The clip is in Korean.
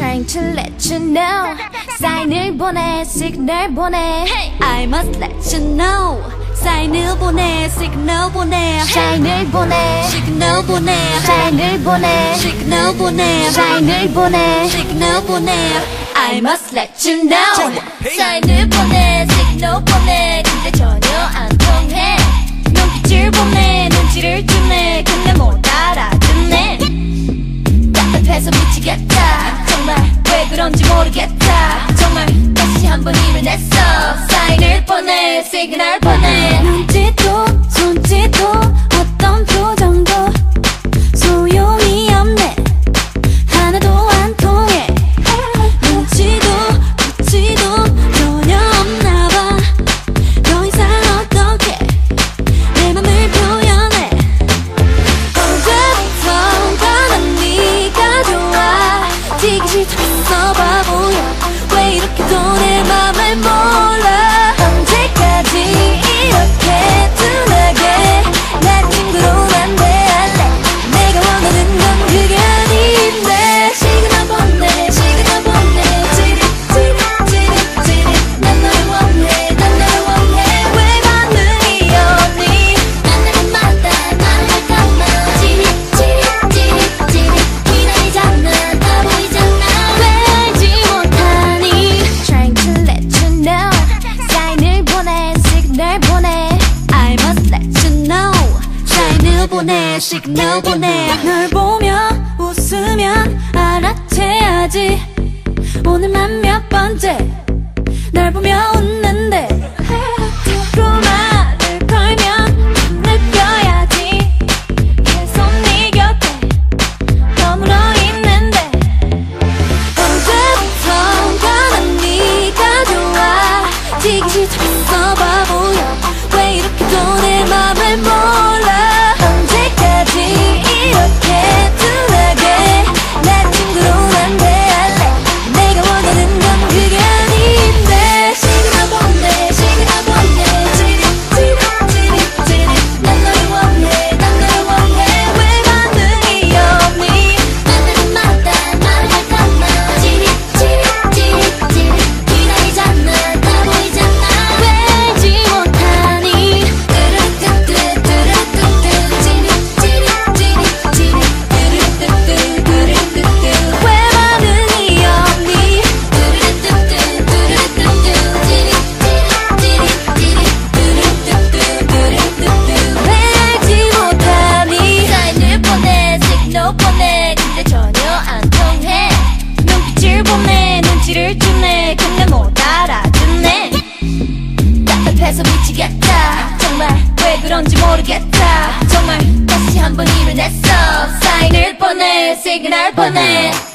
Trying to let you know. 사인을 보내, 시그널 보내. I must let you know. 사인을 보내, 시그널 보내. 사인을 보내, 시그널 보내. 사인을 보내, 시그널 보내. 사인을 보내, 시그널 보내. I must let you know. 사인을 보내, 시그널 보내. 근데 전혀 안 통해. 눈빛을 보내, 눈치를 주네. 근데 못 알아듣네. 답답해서 미치겠다. 정말 왜 그런지 모르겠다. 정말 다시 한번 힘을 냈어. 사인을 보내, 시그널 보내. 눈짓도 손짓도 어떤 표정도 소용이 없네. 하나도 안 통해. 눈치도 붙이도 전혀 없나봐. 더 이상 어떻게 내 맘을 표현해. 언제부턴가 난 네가 좋아. 되기 싫다면서 바보야. 왜 이렇게도 내 맘을 몰라. 언제까지 이렇게 둔하게 나 친구로만 대할래. 내가 원하는 건 그게 아닌데. 시그널 보내, 시그널 보내. 찌릿 난 너를 원해, 난 너를 원해. 왜 반응이 없니? 만나는 마다 말을 할까봐. 찌릿 기다리잖아. 다 보이잖아. 왜 알지 못하니? Trying to let you know. 사인을 보내, 시그널 보내. I must let you know. 사인을 보내, 시그널 보내. 널 보며 웃으면 알아채야지. 오늘만 몇 번째 널 보며 웃는데. 그 말을 걸면 느껴야지. 계속 네 곁에 머물러 있는데. 언제부턴가 난 네가 좋아. 되기 싫다면서 바보야. 왜 이렇게도 내 맘을 몰라. 언제까지 이렇게 둔하게 나 친구로만 대할래. 내가 원하는 건 그게 아닌데. 시그널 보내, 시그널 보내. 찌릿 난 너를 원해, 난 너를 원해. 왜 반응이 없니? 만나는 마다 말을 할까봐. 찌릿 기다리잖아. 다 보이잖아. 왜 알지 못하니? 왜 반응이 없니? 왜 알지 못하니? 사인을 보내, 시그널 보내. 근데 전혀 안 통해. 눈빛을 보내, 눈치를 주네. 근데 못 알아듣네. 답답해서 미치겠다. 정말 왜 그런지 모르겠다. 정말 다시 한번 힘을 냈어. 사인을 보내, 시그널 보내.